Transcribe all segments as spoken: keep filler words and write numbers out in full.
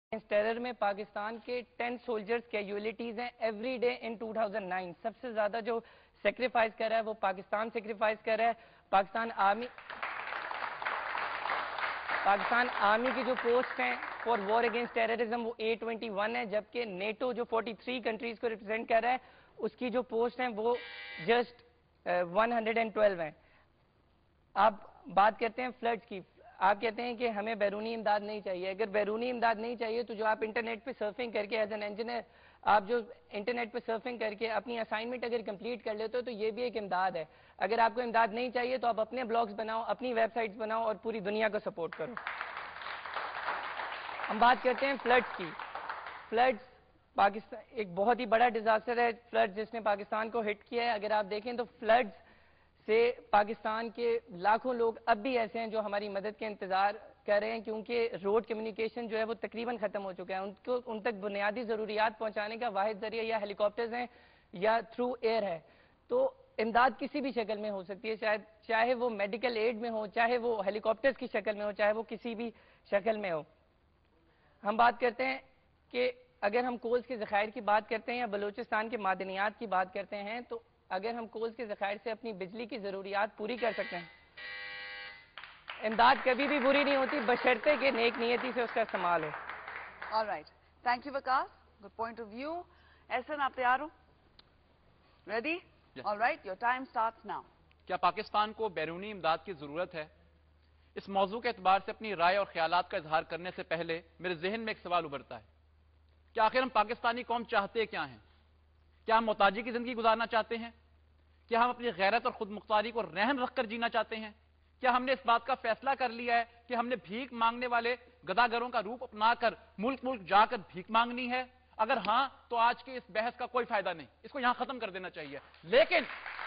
Terror में पाकिस्तान के ten soldiers casualties हैं every day in two thousand nine. सबसे ज्यादा जो सेक्रीफाइस कर रहा है वो पाकिस्तान सेक्रीफाइस कर रहा है। पाकिस्तान आर्मी पाकिस्तान आर्मी की जो पोस्ट हैं फॉर वॉर अगेंस्ट टेररिज्म वो ए ट्वेंटी वन है, जबकि नेटो जो फोर्टी थ्री कंट्रीज को रिप्रेजेंट कर रहा है उसकी जो पोस्ट हैं वो just one hundred and twelve हैं। आप बात करते हैं फ्लड्स की, आप कहते हैं कि हमें बैरूनी इमदाद नहीं चाहिए। अगर बैरूनी इमदाद नहीं चाहिए तो जो आप इंटरनेट पे सर्फिंग करके एज एन इंजीनियर आप जो इंटरनेट पे सर्फिंग करके अपनी असाइनमेंट अगर कंप्लीट कर लेते हो तो ये भी एक इमदाद है। अगर आपको इमदाद नहीं चाहिए तो आप अपने ब्लॉग्स बनाओ, अपनी वेबसाइट्स बनाओ और पूरी दुनिया को सपोर्ट करो। हम बात करते हैं फ्लड्स की। फ्लड्स पाकिस्तान एक बहुत ही बड़ा डिजास्टर है, फ्लड्स जिसने पाकिस्तान को हिट किया है। अगर आप देखें तो फ्लड्स से पाकिस्तान के लाखों लोग अब भी ऐसे हैं जो हमारी मदद के इंतजार कर रहे हैं, क्योंकि रोड कम्युनिकेशन जो है वो तकरीबन खत्म हो चुका है। उनको उन तक बुनियादी जरूरियात पहुंचाने का वाहिद जरिया या हेलीकॉप्टर्स हैं या थ्रू एयर है। तो इमदाद किसी भी शक्ल में हो सकती है, शायद चाहे वो मेडिकल एड में हो, चाहे वो हेलीकॉप्टर्स की शक्ल में हो, चाहे वो किसी भी शक्ल में हो। हम बात करते हैं कि अगर हम कोल्स के ज़खायर की बात करते हैं या बलूचिस्तान के मादनियात की बात करते हैं तो अगर हम कोल्स के ज़खायर से अपनी बिजली की जरूरियात पूरी कर सकते हैं, इमदाद कभी भी बुरी नहीं होती बशर्ते कि नेक नियति से उसका इस्तेमाल हो। All right. Thank you, Vikas. Good point of view. Ehsan, आप तैयार हो? Ready? Yes. All right. Your time starts now. क्या पाकिस्तान को बैरूनी इमदाद की जरूरत है? इस मौजू के एतबार से अपनी राय और ख्यालात का इजहार करने से पहले मेरे जहन में एक सवाल उभरता है कि आखिर हम पाकिस्तानी कौम चाहते क्या हैं? क्या हम मोहताजी की जिंदगी गुजारना चाहते हैं? क्या हम अपनी गैरत और खुद मुख्तारी को रहन रखकर जीना चाहते हैं? क्या हमने इस बात का फैसला कर लिया है कि हमने भीख मांगने वाले गदागरों का रूप अपनाकर मुल्क मुल्क जाकर भीख मांगनी है? अगर हां तो आज की इस बहस का कोई फायदा नहीं, इसको यहां खत्म कर देना चाहिए। लेकिन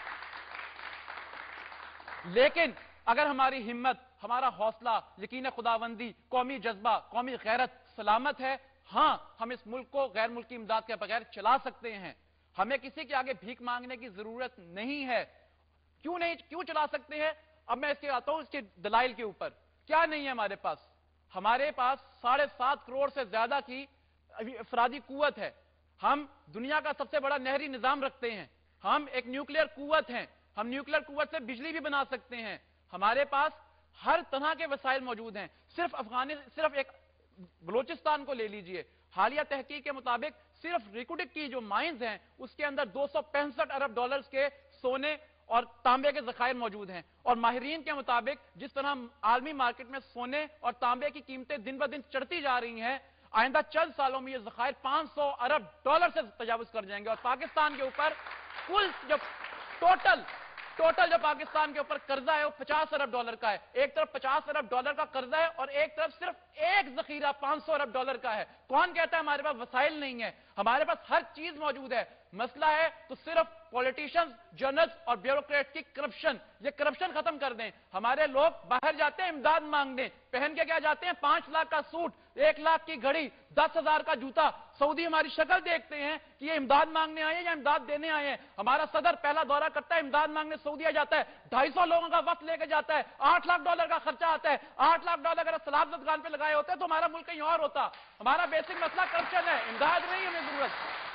लेकिन अगर हमारी हिम्मत, हमारा हौसला, यकीन खुदाबंदी, कौमी जज्बा, कौमी गैरत सलामत है, हां हम इस मुल्क को गैर मुल्की इमदाद के बगैर चला सकते हैं। हमें किसी के आगे भीख मांगने की जरूरत नहीं है। क्यों नहीं, क्यों चला सकते हैं? अब मैं इसके आता हूं इसके दलाइल के ऊपर। क्या नहीं है हमारे पास? हमारे पास साढ़े सात करोड़ से ज्यादा की अफरादी कुव्वत है। हम दुनिया का सबसे बड़ा नहरी निजाम रखते हैं। हम एक न्यूक्लियर कुव्वत हैं। हम न्यूक्लियर कुव्वत से बिजली भी बना सकते हैं। हमारे पास हर तरह के वसाइल मौजूद हैं। सिर्फ अफगानिस्तान, सिर्फ एक बलोचिस्तान को ले लीजिए, हालिया तहकीक के मुताबिक सिर्फ रिकुटिक की जो माइंस हैं उसके अंदर दो सौ पैंसठ अरब डॉलर्स के सोने और तांबे के जखायर मौजूद हैं। और माहिरीन के मुताबिक जिस तरह आलमी मार्केट में सोने और तांबे की कीमतें दिन ब दिन चढ़ती जा रही हैं, आइंदा चंद सालों में ये जखायर पांच सौ अरब डॉलर से तजावुज कर जाएंगे। और पाकिस्तान के ऊपर कुल जो टोटल टोटल जो पाकिस्तान के ऊपर कर्जा है वो पचास अरब डॉलर का है। एक तरफ पचास अरब डॉलर का कर्जा है और एक तरफ सिर्फ एक जखीरा पांच सौ अरब डॉलर का है। कौन कहता है हमारे पास वसाइल नहीं है? हमारे पास हर चीज मौजूद है। मसला है तो सिर्फ पॉलिटिशियंस, जर्नलिस्ट और ब्यूरोक्रेट की करप्शन। ये करप्शन खत्म कर दें। हमारे लोग बाहर जाते हैं इमदाद मांगने, पहन के क्या जाते हैं? पांच लाख का सूट, एक लाख की घड़ी, दस हजार का जूता। सऊदी हमारी शक्ल देखते हैं कि ये इमदाद मांगने आए हैं या इमदाद देने आए हैं। हमारा सदर पहला दौरा करता है, इमदाद मांगने सऊदी जाता है, ढाई सौ लोगों का वक्त लेके जाता है, आठ लाख डॉलर का खर्चा आता है। आठ लाख डॉलर अगर सलाब जदगान पे लगाए होते तो हमारा मुल्क कहीं और होता। हमारा बेसिक मसला करप्शन है, इमदाद नहीं हमें जरूरत।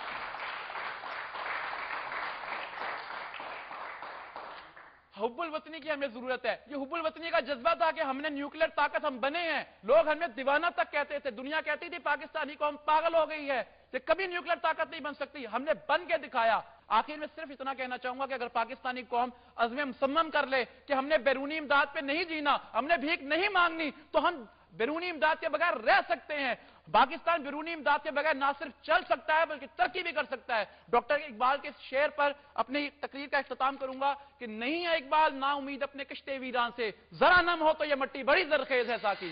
हुब्बुल वतनी की हमें जरूरत है। ये हुब्बुल वतनी का जज्बा था कि हमने न्यूक्लियर ताकत हम बने हैं। लोग हमें दीवाना तक कहते थे, दुनिया कहती थी पाकिस्तानी कौम पागल हो गई है, ये कभी न्यूक्लियर ताकत नहीं बन सकती। हमने बन के दिखाया। आखिर में सिर्फ इतना कहना चाहूंगा कि अगर पाकिस्तानी कौम अज़्म मुसम्मम कर ले कि हमने बैरूनी इमदाद पे नहीं जीना, हमने भीख नहीं मांगनी, तो हम बैरूनी इमदाद के बगैर रह सकते हैं। पाकिस्तान बैरूनी इमदाद के बगैर ना सिर्फ चल सकता है बल्कि तरक्की भी कर सकता है। डॉक्टर इकबाल के शेर पर अपनी तकरीर का इख्तिताम करूंगा कि नहीं है इकबाल ना उम्मीद अपने कश्ते वीरान से, जरा नम हो तो यह मट्टी बड़ी जरखेज है साकी।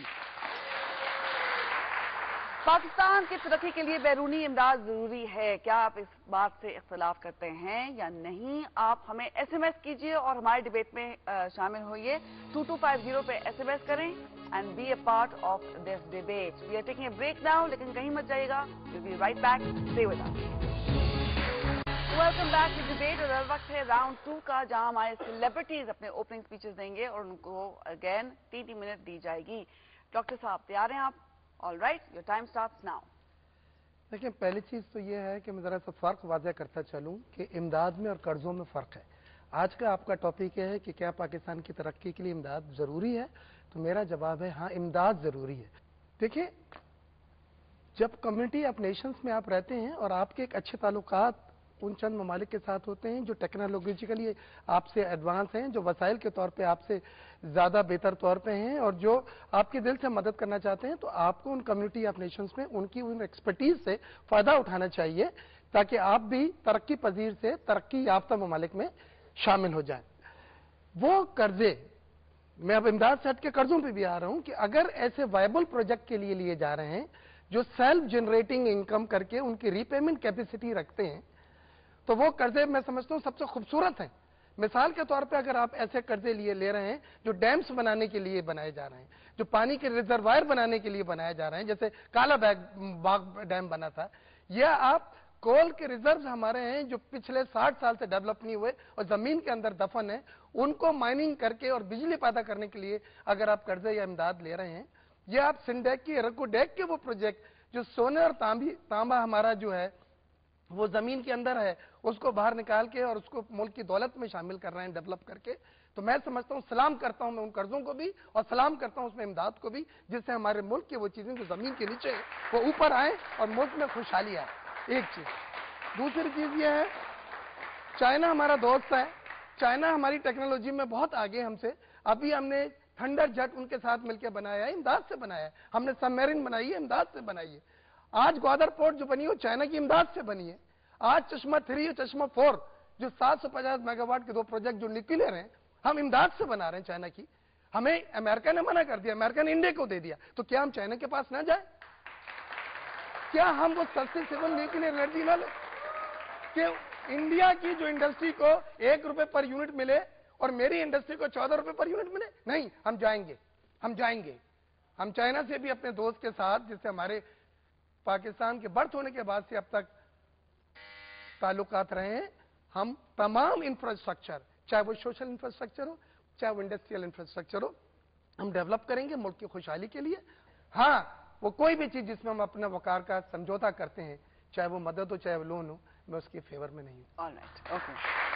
पाकिस्तान की तरक्की के लिए बैरूनी इमदाद जरूरी है। क्या आप इस बात से इख्तिलाफ करते हैं या नहीं? आप हमें एसएमएस कीजिए और हमारे डिबेट में शामिल होइए। टू टू फाइव जीरो पे एसएमएस करें and be a part of this debate. We are taking a break now, लेकिन कहीं मत जाइएगा। Will be right back, stay with us. Welcome back to debate. और अब वक्त है राउंड टू का, जहां हमारे सेलिब्रिटीज अपने ओपनिंग स्पीचेस देंगे और उनको अगेन तीन तीन मिनट दी जाएगी। डॉक्टर साहब तैयार हैं आप? All right, your time starts now. देखिए, पहली चीज़ तो ये है कि मैं ज़रा सा फ़र्क वाज़ह करता चलूँ कि इमदाद में और कर्ज़ों में फ़र्क है। आज का आपका टॉपिक है कि क्या पाकिस्तान की तरक्की के लिए इमदाद ज़रूरी है, तो मेरा जवाब है हाँ, इमदाद ज़रूरी है। देखिए, जब कम्युनिटी ऑफ नेशंस में आप रहते हैं और आपके एक अच्छे ताल्लुकात उन चंद ममालिक के साथ होते हैं जो टेक्नोलॉजिकली आपसे एडवांस हैं, जो वसाइल के तौर पे आपसे ज़्यादा बेहतर तौर पे हैं और जो आपके दिल से मदद करना चाहते हैं, तो आपको उन कम्युनिटी ऑफ नेशंस में उनकी उन एक्सपर्टीज से फ़ायदा उठाना चाहिए ताकि आप भी तरक्की पजीर से तरक्की याफ्ता ममालिक में शामिल हो जाएं। वो कर्जे, मैं अब इमदाद से हट के कर्जों पर भी आ रहा हूँ कि अगर ऐसे वायबल प्रोजेक्ट के लिए लिए जा रहे हैं जो सेल्फ जनरेटिंग इनकम करके उनकी रीपेमेंट कैपेसिटी रखते हैं, तो वो कर्जे मैं समझता हूँ सबसे खूबसूरत हैं। मिसाल के तौर पे अगर आप ऐसे कर्जे लिए ले रहे हैं जो डैम्स बनाने के लिए बनाए जा रहे हैं, जो पानी के रिजर्वायर बनाने के लिए बनाए जा रहे हैं, जैसे काला बैग बाग डैम बना था, या आप कोल के रिजर्व हमारे हैं जो पिछले साठ साल से डेवलप नहीं हुए और जमीन के अंदर दफन है, उनको माइनिंग करके और बिजली पैदा करने के लिए अगर आप कर्जे या इमदाद ले रहे हैं, या आप सिंडेक की रकोडेक के वो प्रोजेक्ट जो सोने और तांबी तांबा हमारा जो है वो जमीन के अंदर है, उसको बाहर निकाल के और उसको मुल्क की दौलत में शामिल कर रहे हैं डेवलप करके, तो मैं समझता हूँ, सलाम करता हूँ मैं उन कर्जों को भी और सलाम करता हूँ उसमें इमदाद को भी, जिससे हमारे मुल्क की वो चीजें जो जमीन के नीचे है वो ऊपर आए और मुल्क में खुशहाली आए। एक चीज। दूसरी चीज ये है, चाइना हमारा दोस्त है, चाइना हमारी टेक्नोलॉजी में बहुत आगे हमसे। अभी हमने थंडर जेट उनके साथ मिलकर बनाया है, इमदाद से बनाया है। हमने सबमरीन बनाई है, इमदाद से बनाई है। आज ग्वादर पोर्ट जो बनी है वो चाइना की इमदाद से बनी है। आज चश्मा थ्री और चश्मा फोर जो सात सौ पचास मेगावाट के दो प्रोजेक्ट जो न्यूक्लियर हैं, हम इमदाद से बना रहे हैं चाइना की। हमें अमेरिका ने मना कर दिया, अमेरिका ने इंडिया को दे दिया, तो क्या हम चाइना के पास ना जाए? क्या हम वो सस्ती सिविल न्यूक्लियर एनर्जी ना ले? कि इंडिया की जो इंडस्ट्री को एक रुपए पर यूनिट मिले और मेरी इंडस्ट्री को चौदह रुपए पर यूनिट मिले? नहीं, हम जाएंगे, हम जाएंगे। हम चाइना से भी अपने दोस्त के साथ, जिससे हमारे पाकिस्तान के बर्थ होने के बाद से अब तक ताल्लुकात रहे हैं, हम तमाम इंफ्रास्ट्रक्चर, चाहे वो सोशल इंफ्रास्ट्रक्चर हो, चाहे वो इंडस्ट्रियल इंफ्रास्ट्रक्चर हो, हम डेवलप करेंगे मुल्क की खुशहाली के लिए। हाँ, वो कोई भी चीज जिसमें हम अपने वकार का समझौता करते हैं, चाहे वो मदद हो चाहे वो लोन हो, मैं उसके फेवर में नहीं हूं। Alright, okay.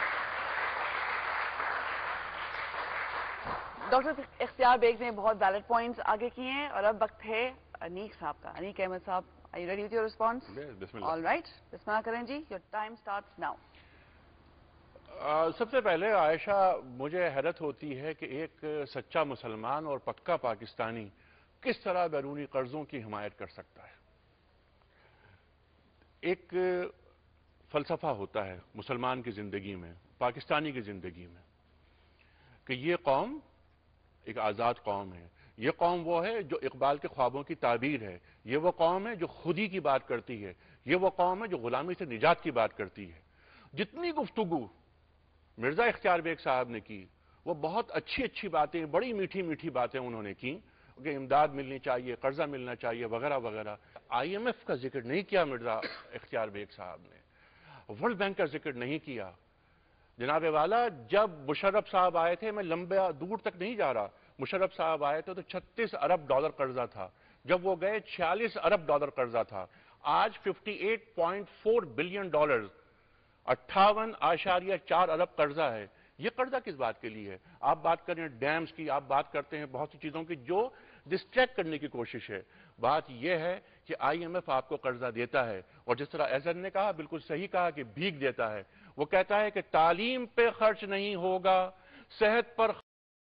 Doctor Ikhtiar Baig ने बहुत वैलिड पॉइंट्स आगे किए हैं और अब वक्त है अनीक साहब का। अनीक अहमद साहब, are you ready with your response? Yes, All right, बिस्मिल्लाह करें जी, your time starts now. uh, सबसे पहले आयशा, मुझे हैरत होती है कि एक सच्चा मुसलमान और पक्का पाकिस्तानी किस तरह बैरूनी कर्जों की हिमायत कर सकता है। एक फलसफा होता है मुसलमान की जिंदगी में, पाकिस्तानी की जिंदगी में, कि ये कौम एक आज़ाद कौम है, ये कौम वो है जो इकबाल के ख्वाबों की ताबीर है, ये वो कौम है जो खुदी की बात करती है, ये वो कौम है जो गुलामी से निजात की बात करती है। जितनी गुफ्तगू मिर्जा इख्तियार बेग साहब ने की, वो बहुत अच्छी अच्छी बातें, बड़ी मीठी मीठी बातें उन्होंने की कि इमदाद मिलनी चाहिए, कर्जा मिलना चाहिए, वगैरह वगैरह। आई एम एफ का जिक्र नहीं किया मिर्जा इख्तियार बेग साहब ने, वर्ल्ड बैंक का जिक्र नहीं किया। जनाब वाला, जब मुशर्रफ साहब आए थे, मैं लंबा दूर तक नहीं जा रहा, मुशर्रफ साहब आए थे तो छत्तीस अरब डॉलर कर्जा था, जब वो गए छियालीस अरब डॉलर कर्जा था। आज अट्ठावन पॉइंट चार बिलियन डॉलर, अट्ठावन आशारिया चार अरब कर्जा है। ये कर्जा किस बात के लिए है? आप बात करें डैम्स की, आप बात करते हैं बहुत सी चीजों की जो डिस्ट्रैक्ट करने की कोशिश है। बात यह है कि आईएमएफ आपको कर्जा देता है और जिस तरह एजन ने कहा, बिल्कुल सही कहा, कि भीख देता है। वो कहता है कि तालीम पे खर्च नहीं होगा, सेहत पर